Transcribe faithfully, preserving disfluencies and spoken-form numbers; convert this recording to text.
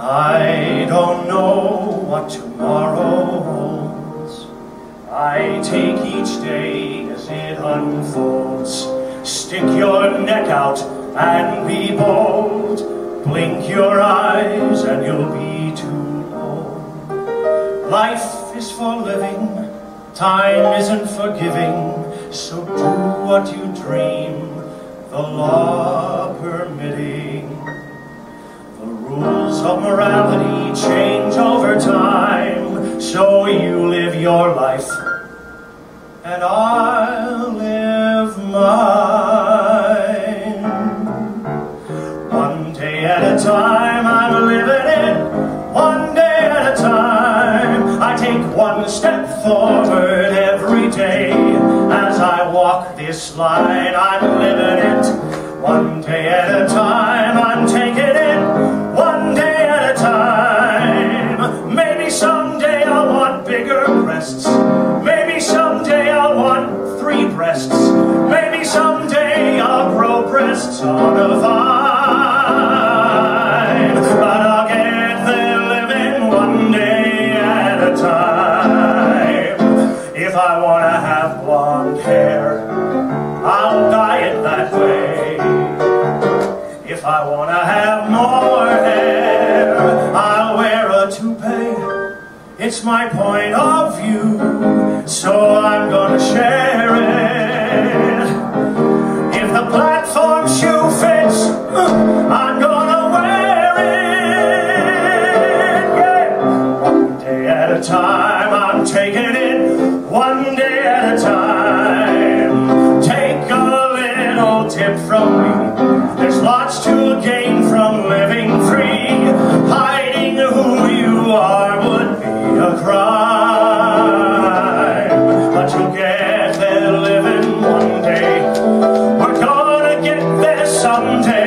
I don't know what tomorrow holds. I take each day as it unfolds. Stick your neck out and be bold. Blink your eyes and you'll be too old. Life is for living, time isn't for giving. So do what you dream, the law permitting. The rules of morality change over time, so you live your life, and I'll live mine. One day at a time, I'm living it, one day at a time. I take one step forward every day. As I walk this line, I'm living it, one day at a time. I'm taking it, one day at a time. Maybe someday I'll want bigger breasts. Maybe someday I'll want three breasts. Maybe someday I'll grow breasts on a vine. But I'll get there living one day at a time. If I want to have blonde hair, I'll dye it that way. If I want to have more hair, I'll wear a toupee. It's my point of view, so I'm gonna share it. If the platform shoe fits, I'm gonna wear it. Yeah. One day at a time, I'm taking it, one day at a time. Take a little tip from me. There's lots to gain from living free. Hiding who you are would be a crime. But you'll get there living one day. We're gonna get there someday.